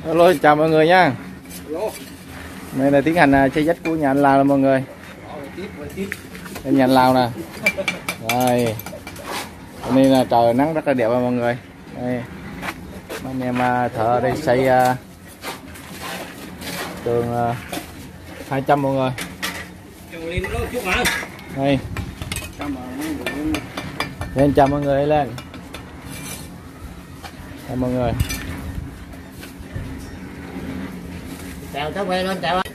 Hello, chào mọi người nha. Đây là tiến hành xây dách của nhà anh Lào mọi người. Đây nhà anh Lào nè. Rồi. Đây là trời nắng rất là đẹp mọi người. Đây. Anh em thợ ở đây xây tường 200 mọi người. Đây. Lên chào mọi người lên. Đây mọi người. Chào cháu quay lên chào.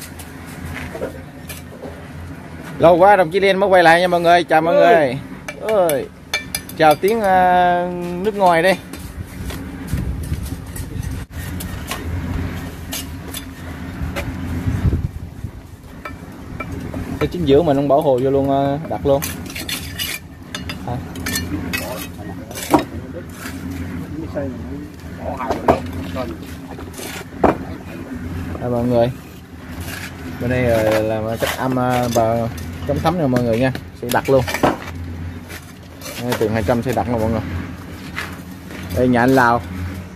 Lâu quá đồng chí Liên mới quay lại nha mọi người. Chào mọi người. Ơi. Chào tiếng nước ngoài đi. Cái chính giữa mình không bảo hồ vô luôn, đặt luôn. À. Đây mọi người, bên đây làm cách âm và chống thấm nha mọi người nha, sẽ đặt luôn. Đây, tường 200 sẽ đặt luôn mọi người. Đây nhà anh Lào,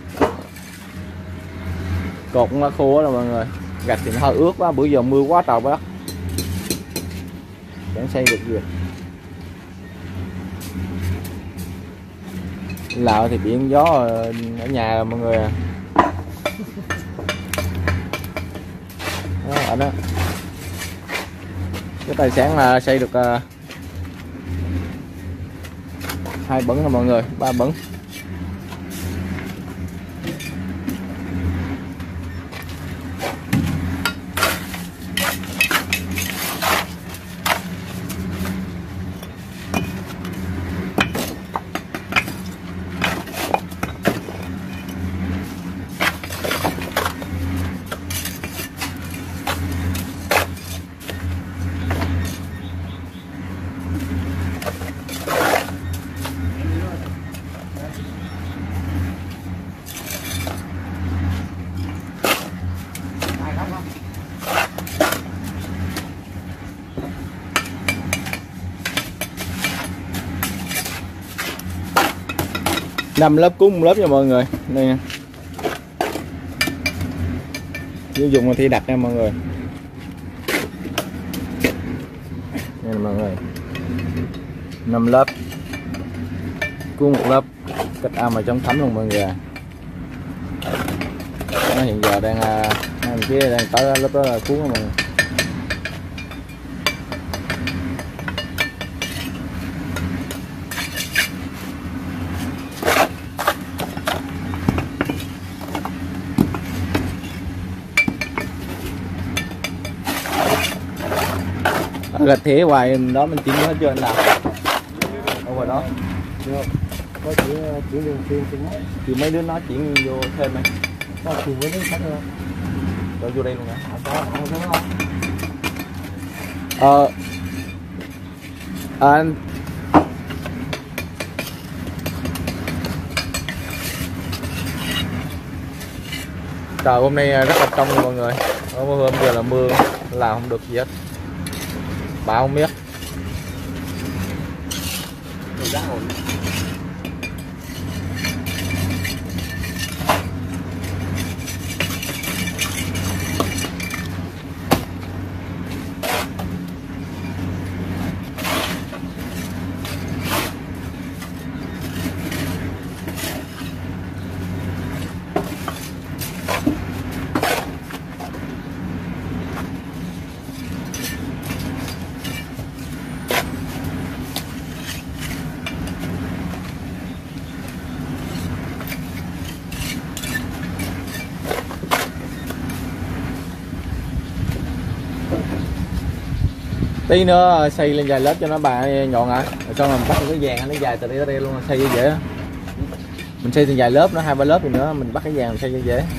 cột cũng đã khô rồi mọi người, gạch thì nó hơi ướt quá, bữa giờ mưa quá trời quá đất, chẳng xây được gì. Lào thì biển gió ở nhà mọi người à. Đó, ở đó cái tài sản là xây được 2 bẩn rồi mọi người, 3 bẩn. Năm lớp cúng lớp nha mọi người. Đây nha, sử dụng thì đặt nha mọi người. Đây là mọi người, 5 lớp cúng 1 lớp, cách âm và chống thấm luôn mọi người. Nó hiện giờ đang hai kia đang tới lớp đó là cuốn mọi người. Gạch thế hoài đó mình chỉnh hết chưa anh nào? Đâu rồi đó? Được. Có chỉ đường xuyên thì mấy đứa nó chuyển vô thêm này. Có chỉ với cái khách thôi. Rồi vô đây luôn hả? Không không. Anh trời hôm nay rất là trong mọi người. Hôm giờ là mưa làm không được gì hết. Bão không biết. Tí nữa xây lên vài lớp cho nó bà nhọn hả? Rồi xong rồi mình bắt cái vàng nó dài từ đây tới đây luôn, xây cho dễ. Mình xây thêm vài lớp nữa, 2-3 lớp thì nữa mình bắt cái vàng mình xây cho dễ.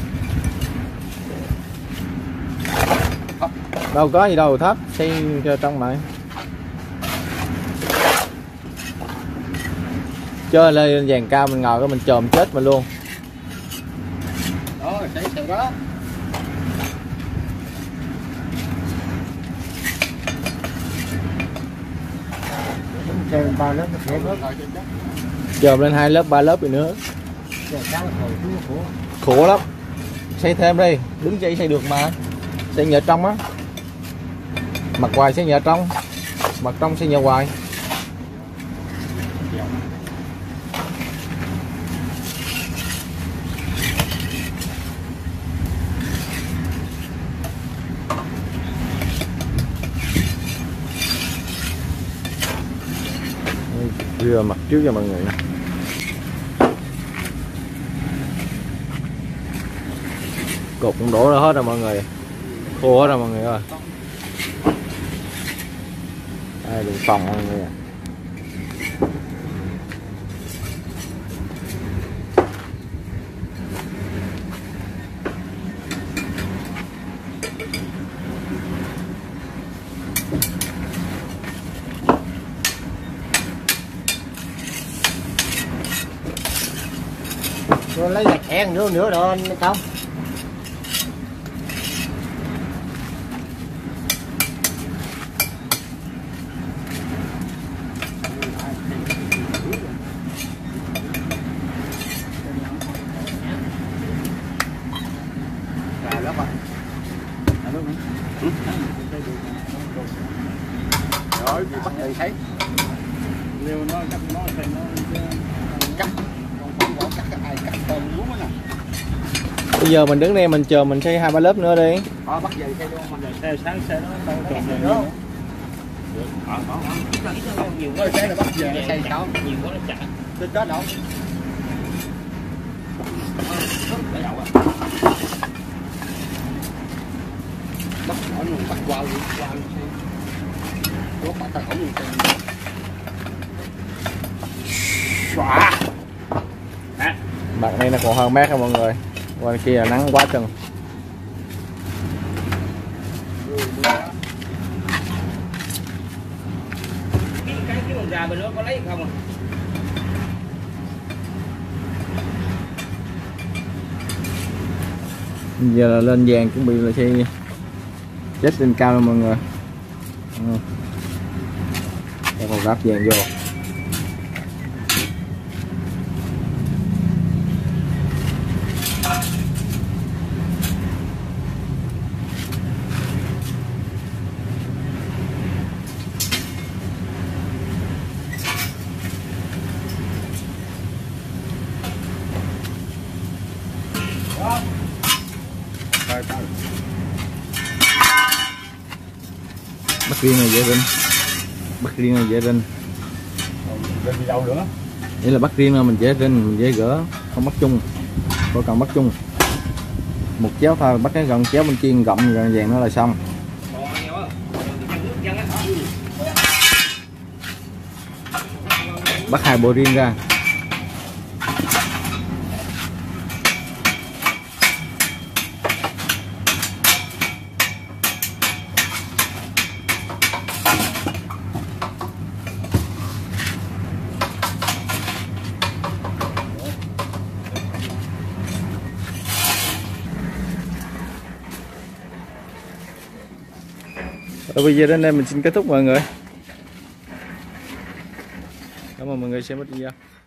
Đâu có gì đâu thấp, xây cho trong này. Chơi lên vàng cao mình ngồi cái mình chồm chết mình luôn. Đó, xây đó. Thêm 3 lớp, 4 lớp. Chồm lên 2 lớp 3 lớp gì nữa. Khổ lắm. xây thêm đi, đứng dây xây được mà. Xây nhựa trong á, mặt ngoài xây nhựa trong, mặt trong xây nhựa ngoài. Rửa mặt trước cho mọi người nè. Cột cũng đổ ra hết rồi mọi người, khô hết rồi mọi người ơi. Đây đừng phòng mọi người à. Rồi lấy gạch hẹn nữa rồi anh không. Rồi bắt người thấy nếu nó cắt nó thì nó cắt không có cắt ai cắt tôm lúa nè. Bây giờ mình đứng đây mình chờ mình xây 2-3 lớp nữa đi. Bắt giờ xây luôn mình xe sáng xe nó đâu trộn rồi nữa. Nhiều quá xe là bắt giờ xây sao nhiều quá nó chả tính đó đâu. Bắt nó bắt qua có bắt ta không xóa. Bạn này nó còn hơn mét không mọi người, qua kia là nắng quá chừng. Cái con gà bên đó có lấy không à? Giờ là lên vàng chuẩn bị là xây chết lên cao rồi mọi người. Đây còn ráp vàng vô. Bắt riêng này dễ rinh, bắt riêng này dễ rinh. Rinh đi đâu nữa? Đây là bắt riêng là mình dễ rinh, mình dễ gỡ, không bắt chung. Có cần bắt chung một chéo thôi, bắt cái gần chéo bên kia gọng gần vàng nó là xong. Bắt 2 bộ riêng ra. Rồi bây giờ đến đây mình xin kết thúc mọi người. Cảm ơn mọi người xem video.